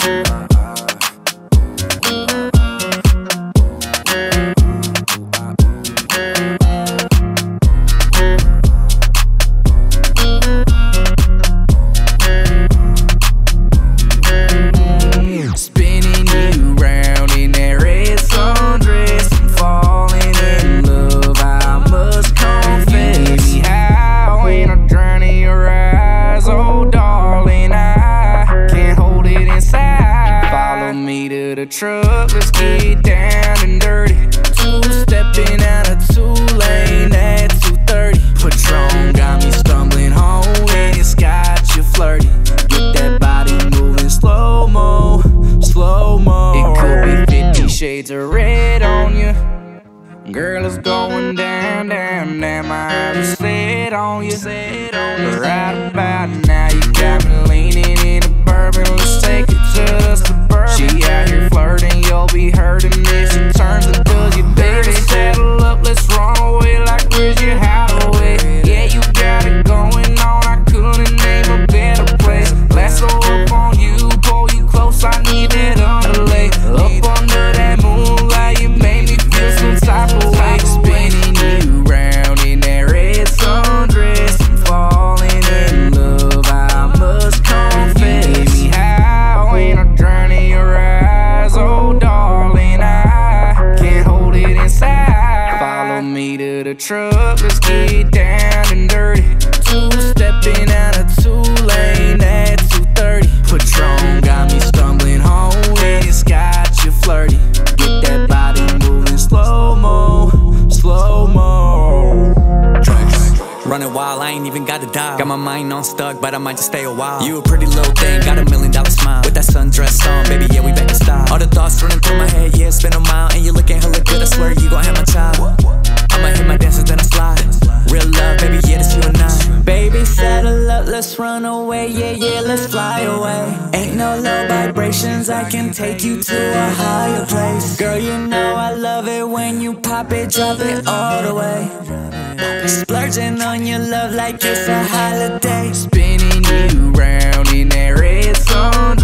Spinning you round in that red sundress, I'm falling in love, I must confess. Baby, how when I drown in your eyes, oh darling, I can't hold it inside. Follow me to the truck, let's get down and dirty. Two-stepping out of two-lane at 2:30. Patron got me stumbling home and it's got you flirty. Get that body moving slow-mo, slow-mo. It could be 50 shades of red on you. Girl, it's going down, down, down. My eyes are set on you. Right about now, you got me leaning in a bourbon. Let's take it to the suburban. She out here flirting, you'll be hurting if she turns and does you dirty. Saddle up, let's run away like where's your hideaway? Yeah, you got it going on, I couldn't name a better place. Lasso up on you, pull you close, I need that underlay. Up under that moonlight, you made me feel some type of way. Spinning you round in that red sundress, I'm falling in love, I must confess. Baby, how when I drown in your eyes, oh darling, I can't hold it inside. Follow me to the truck, let's get down and dirty. Two-stepping out of two-lane at 2:30. Patron got me stumbling home and it's got you flirty. Get that body moving slow-mo, slow-mo. Running wild, I ain't even got to dial. Got my mind on stuck, but I might just stay a while. You a pretty little thing, got $1 million smile. With that sundress on, baby, yeah, we back in style. All the thoughts running through my head, yeah, it's been a mile. And you looking hella good, I swear you gon' have my child. I'ma hit my dances, then I slide. Real love, baby, yeah, that's you and I. Baby, saddle up, let's run away, yeah, yeah, let's fly away. Ain't no low vibrations, I can take you to a higher place. Girl, you know I love it when you pop it, drop it all the way. Splurging on your love like it's a holiday. Spinning you round in that red sun.